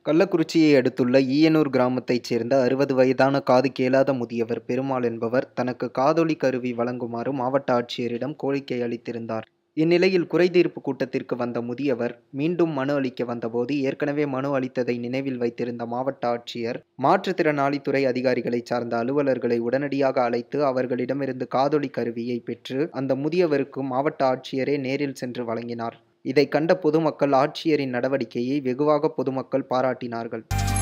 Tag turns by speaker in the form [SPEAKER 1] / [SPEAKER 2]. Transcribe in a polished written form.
[SPEAKER 1] கள்ளக்குறிச்சியை அடுத்துள்ள ஈயனூர் கிராமத்தைச் சேர்ந்த 60 வயதான காது கேளாத முதியவர் பெருமாள் என்பவர் தனக்கு காதொலி கருவி வழங்குமாறு மாவட்ட ஆட்சியரிடம் கோரிக்கை அளித்திருந்தார். இந்நிலையில் குறைதீர்ப்பு கூட்டத்திற்கு வந்த முதியவர் மீண்டும் மனு அளிக்க வந்தபோது ஏற்கனவே மனு அளித்ததை நினைவில் வைத்திருந்த மாவட்ட ஆட்சியர் மாற்றுத்திறனாளித்துறை அதிகாரிகளை சார்ந்த அலுவலர்களை உடனடியாக அழைத்து அவர்களிடமிருந்து காதொலி கருவியை பெற்று அந்த முதியவருக்கு மாவட்ட ஆட்சியரே நேரில் சென்று வழங்கினார். இதை கண்ட பொதுமக்கள் ஆட்சியரின் நடவடிக்கையை வெகுவாக பொதுமக்கள் பாராட்டினார்கள்.